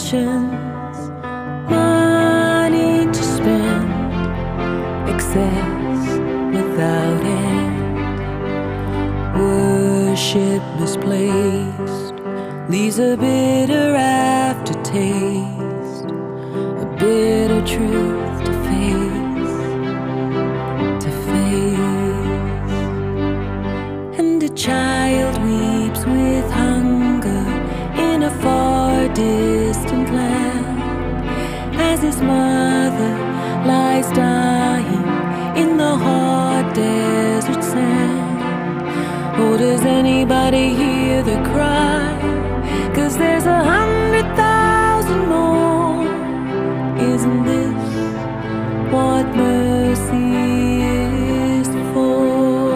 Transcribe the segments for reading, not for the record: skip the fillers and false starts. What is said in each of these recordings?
possessions, money to spend, excess without end, worship misplaced leaves a bitter aftertaste, a bitter truth to face, to face. And a child weeps with hunger in a far distant land, as his mother lies dying in the hard desert sand. Oh, does anybody hear the cry? 'Cause there's 100,000 more. Isn't this what mercy is for?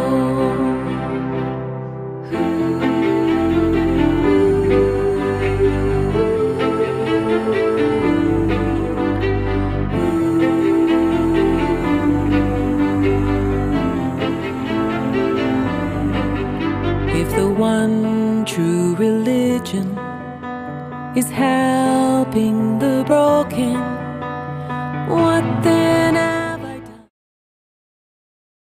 If the one true religion is helping the broken, what then